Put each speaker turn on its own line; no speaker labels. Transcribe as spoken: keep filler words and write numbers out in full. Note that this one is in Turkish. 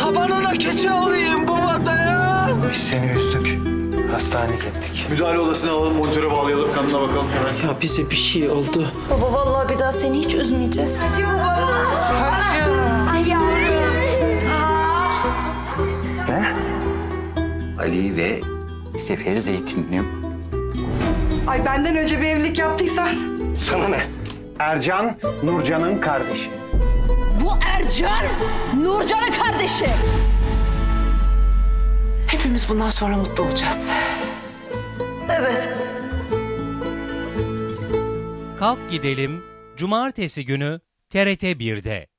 Tabanına keçi alayım bu vataya.
Biz seni üzdük. Hastanelik ettik.
Müdahale odasına alalım, monitöre bağlayalım, kanına bakalım hemen.
Ya bize bir şey oldu.
Baba vallahi bir daha seni hiç üzmeyeceğiz.
Hacı baba. Hacı.
Ay yavrum.
Ne? Ali ve Sefer Zeytinli.
Ay benden önce bir evlilik yaptıysan.
Sana ne? Ercan, Nurcan'ın kardeşi.
Bu Ercan, Nurcan'ın kardeşi.
Hepimiz bundan sonra mutlu olacağız.
Evet.
Kalk Gidelim Cumartesi günü T R T bir'de.